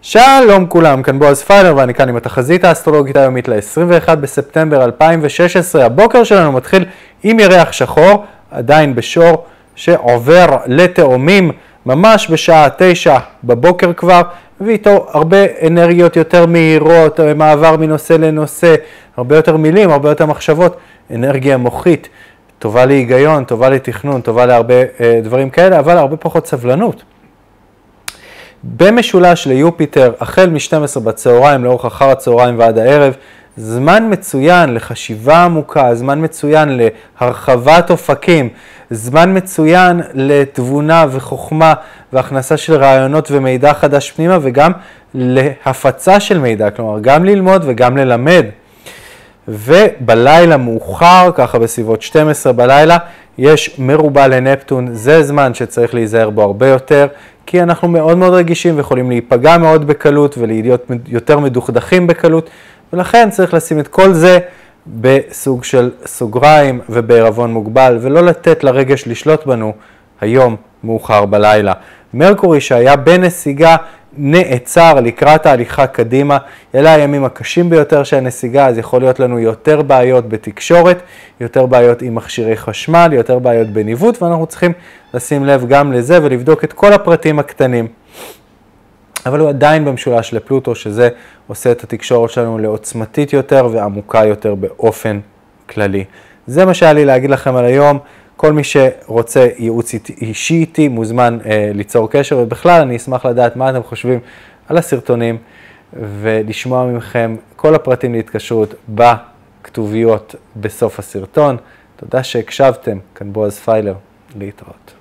שלום כולם, כאן בועז פיילר ואני כאן עם התחזית האסטרולוגית היומית ל-21 בספטמבר 2016. הבוקר שלנו מתחיל עם ירח שחור, עדיין בשור, שעובר לתאומים ממש בשעה 9 בבוקר כבר, ואיתו הרבה אנרגיות יותר מהירות, מעבר מנושא לנושא, הרבה יותר מילים, הרבה יותר מחשבות, אנרגיה מוחית, טובה להיגיון, טובה לתכנון, טובה להרבה דברים כאלה, אבל הרבה פחות סבלנות. במשולש ליופיטר, החל מ-12 בצהריים, לאורך אחר הצהריים ועד הערב, זמן מצוין לחשיבה עמוקה, זמן מצוין להרחבת אופקים, זמן מצוין לתבונה וחוכמה והכנסה של רעיונות ומידע חדש פנימה, וגם להפצה של מידע, כלומר גם ללמוד וגם ללמד. ובלילה מאוחר, ככה בסביבות 12 בלילה, יש מרובה לנפטון, זה זמן שצריך להיזהר בו הרבה יותר, כי אנחנו מאוד מאוד רגישים ויכולים להיפגע מאוד בקלות ולהיות יותר מדוכדכים בקלות, ולכן צריך לשים את כל זה בסוג של סוגריים ובערבון מוגבל, ולא לתת לרגש לשלוט בנו היום מאוחר בלילה. מרקורי שהיה בנסיגה נעצר לקראת ההליכה קדימה, אלה הימים הקשים ביותר של הנסיגה, אז יכול להיות לנו יותר בעיות בתקשורת, יותר בעיות עם מכשירי חשמל, יותר בעיות בניווט, ואנחנו צריכים לשים לב גם לזה ולבדוק את כל הפרטים הקטנים. אבל הוא עדיין במשולש לפלוטו, שזה עושה את התקשורת שלנו לעוצמתית יותר ועמוקה יותר באופן כללי. זה מה שהיה לי להגיד לכם על היום. כל מי שרוצה ייעוץ אישי איתי מוזמן ליצור קשר, ובכלל אני אשמח לדעת מה אתם חושבים על הסרטונים, ולשמוע ממכם כל הפרטים להתקשרות בכתוביות בסוף הסרטון. תודה שהקשבתם, כאן בועז פיילר, להתראות.